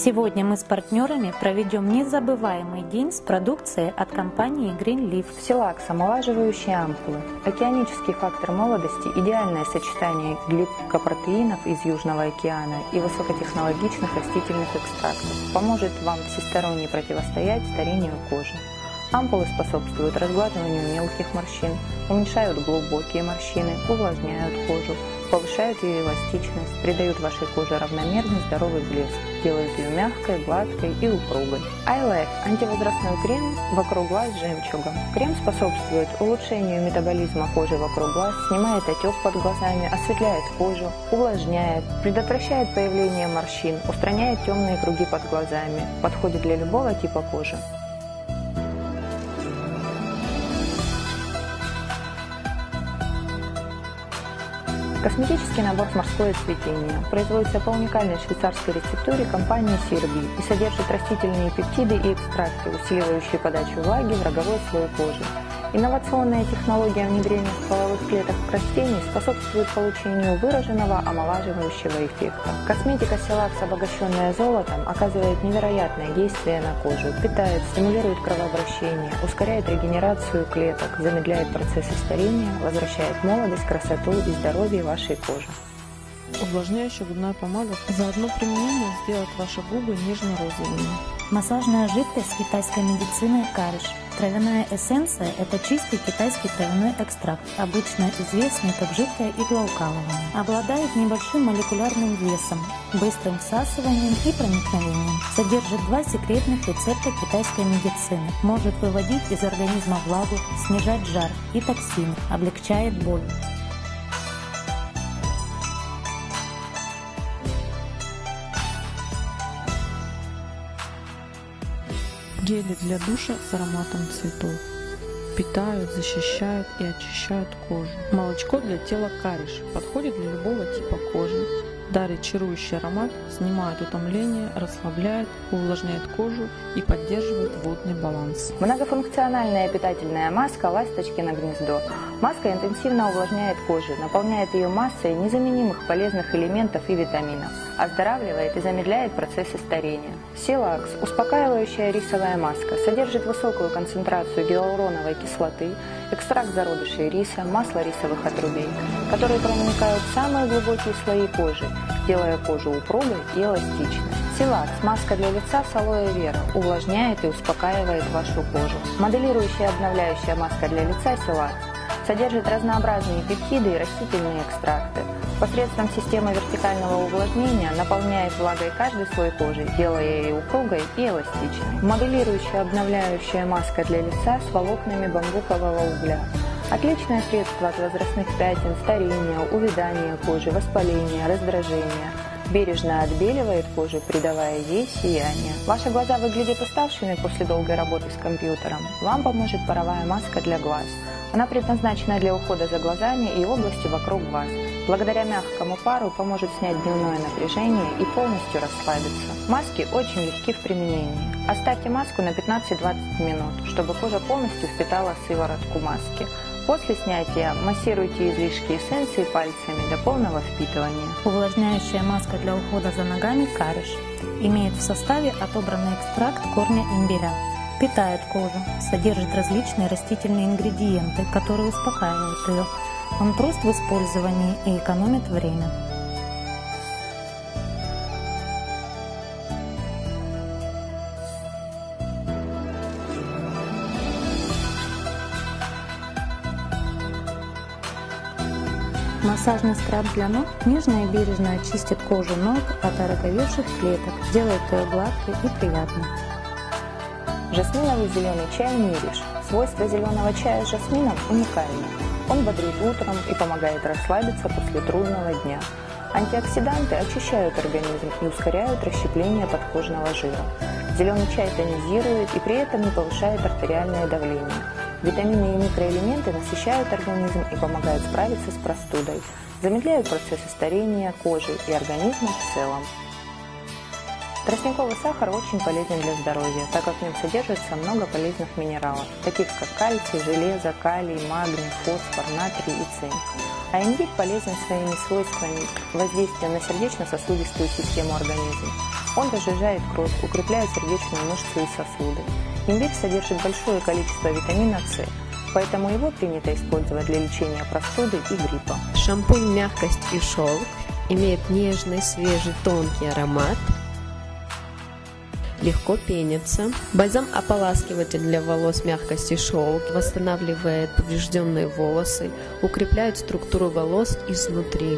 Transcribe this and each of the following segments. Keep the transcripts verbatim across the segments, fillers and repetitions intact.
Сегодня мы с партнерами проведем незабываемый день с продукцией от компании Greenleaf. Силакс – омолаживающие ампулы. Океанический фактор молодости – идеальное сочетание гликопротеинов из Южного океана и высокотехнологичных растительных экстрактов. Поможет вам всесторонне противостоять старению кожи. Ампулы способствуют разглаживанию мелких морщин, уменьшают глубокие морщины, увлажняют кожу, повышают ее эластичность, придают вашей коже равномерный здоровый блеск, делают ее мягкой, гладкой и упругой. Eye-Life – антивозрастной крем вокруг глаз с жемчугом. Крем способствует улучшению метаболизма кожи вокруг глаз, снимает отек под глазами, осветляет кожу, увлажняет, предотвращает появление морщин, устраняет темные круги под глазами, подходит для любого типа кожи. Косметический набор «Морское цветение» производится по уникальной швейцарской рецептуре компании Сирби и содержит растительные пептиды и экстракты, усиливающие подачу влаги в роговой слой кожи. Инновационная технология внедрения стволовых клеток растений способствует получению выраженного омолаживающего эффекта. Косметика Силакс, обогащенная золотом, оказывает невероятное действие на кожу, питает, стимулирует кровообращение, ускоряет регенерацию клеток, замедляет процессы старения, возвращает молодость, красоту и здоровье вашей кожи. Увлажняющая губная помада за одно применение сделает ваши губы нежно-розовыми. Массажная жидкость китайской медицины Кариш. Травяная эссенция – это чистый китайский травяной экстракт, обычно известный как жидкое иглоукалывание. Обладает небольшим молекулярным весом, быстрым всасыванием и проникновением. Содержит два секретных рецепта китайской медицины. Может выводить из организма влагу, снижать жар и токсины, облегчает боль. Гели для душа с ароматом цветов. Питают, защищают и очищают кожу. Молочко для тела Кариш. Подходит для любого типа кожи. Дарит чарующий аромат, снимает утомление, расслабляет, увлажняет кожу и поддерживает водный баланс. Многофункциональная питательная маска «Ласточкино гнездо». Маска интенсивно увлажняет кожу, наполняет ее массой незаменимых полезных элементов и витаминов, оздоравливает и замедляет процессы старения. Силакс – успокаивающая рисовая маска, содержит высокую концентрацию гиалуроновой кислоты, экстракт зародышей риса, масло рисовых отрубей, которые проникают в самые глубокие слои кожи, делая кожу упругой и эластичной. Силакс – маска для лица с алоэ вера, увлажняет и успокаивает вашу кожу. Моделирующая обновляющая маска для лица Силакс содержит разнообразные пептиды и растительные экстракты. Посредством системы вертикального увлажнения наполняет влагой каждый слой кожи, делая ее упругой и эластичной. Моделирующая обновляющая маска для лица с волокнами бамбукового угля. Отличное средство от возрастных пятен, старения, увядания кожи, воспаления, раздражения. Бережно отбеливает кожу, придавая ей сияние. Ваши глаза выглядят уставшими после долгой работы с компьютером. Вам поможет паровая маска для глаз. Она предназначена для ухода за глазами и областью вокруг глаз. Благодаря мягкому пару поможет снять дневное напряжение и полностью расслабиться. Маски очень легки в применении. Оставьте маску на пятнадцать-двадцать минут, чтобы кожа полностью впитала сыворотку маски. После снятия массируйте излишки эссенции пальцами до полного впитывания. Увлажняющая маска для ухода за ногами Кариш имеет в составе отобранный экстракт корня имбиря. Питает кожу, содержит различные растительные ингредиенты, которые успокаивают ее. Он прост в использовании и экономит время. Массажный скраб для ног нежно и бережно очистит кожу ног от ороговевших клеток, делает ее гладкой и приятной. Жасминовый зеленый чай «Нириш». Свойства зеленого чая с жасмином уникальны. Он бодрит утром и помогает расслабиться после трудного дня. Антиоксиданты очищают организм и ускоряют расщепление подкожного жира. Зеленый чай тонизирует и при этом не повышает артериальное давление. Витамины и микроэлементы насыщают организм и помогают справиться с простудой. Замедляют процессы старения кожи и организма в целом. Тростниковый сахар очень полезен для здоровья, так как в нем содержится много полезных минералов, таких как кальций, железо, калий, магний, фосфор, натрий и цинк. А имбирь полезен своими свойствами воздействия на сердечно-сосудистую систему организма. Он разжижает кровь, укрепляет сердечную мышцу и сосуды. Имбирь содержит большое количество витамина С, поэтому его принято использовать для лечения простуды и гриппа. Шампунь «Мягкость и шелк» имеет нежный, свежий, тонкий аромат, легко пенится. Бальзам-ополаскиватель для волос «Мягкость и шелк» восстанавливает поврежденные волосы, укрепляет структуру волос изнутри.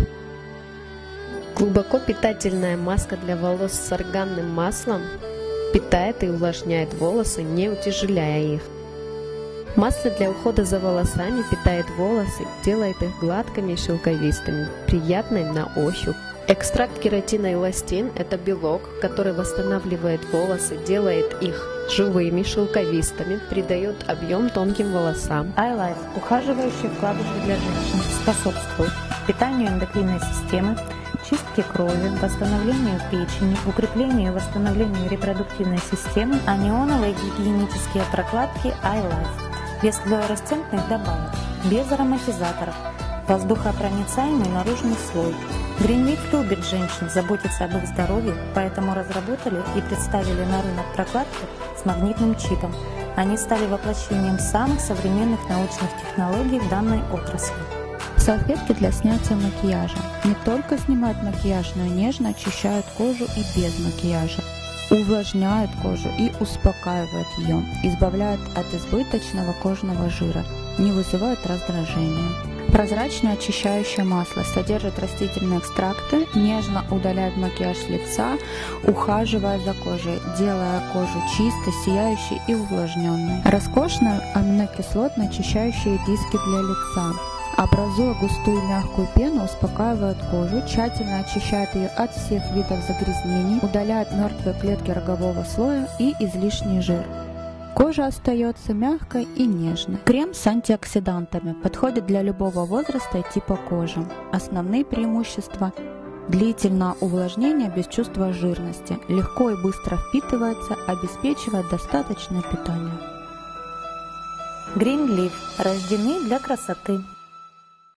Глубоко питательная маска для волос с органным маслом питает и увлажняет волосы, не утяжеляя их. Масло для ухода за волосами питает волосы, делает их гладкими и шелковистыми, приятными на ощупь. Экстракт кератина эластин – это белок, который восстанавливает волосы, делает их живыми, шелковистыми, придает объем тонким волосам. iLife – ухаживающие вкладыши для женщин, способствует питанию эндокринной системы, чистке крови, восстановлению печени, укреплению и восстановлению репродуктивной системы, анионовые гигиенические прокладки iLife, без флуоресцентных добавок, без ароматизаторов, воздухопроницаемый наружный слой. Greenleaf любит женщин, заботится об их здоровье, поэтому разработали и представили на рынок прокладки с магнитным чипом. Они стали воплощением самых современных научных технологий в данной отрасли. Салфетки для снятия макияжа. Не только снимают макияж, но и нежно очищают кожу и без макияжа. Увлажняют кожу и успокаивают ее, избавляют от избыточного кожного жира, не вызывают раздражения. Прозрачное очищающее масло содержит растительные экстракты, нежно удаляет макияж с лица, ухаживая за кожей, делая кожу чистой, сияющей и увлажненной. Роскошные аминокислотно очищающие диски для лица. Образуя густую мягкую пену, успокаивает кожу, тщательно очищает ее от всех видов загрязнений, удаляет мертвые клетки рогового слоя и излишний жир. Кожа остается мягкой и нежной. Крем с антиоксидантами подходит для любого возраста и типа кожи. Основные преимущества: длительное увлажнение без чувства жирности, легко и быстро впитывается, обеспечивает достаточное питание. Greenleaf – рождены для красоты.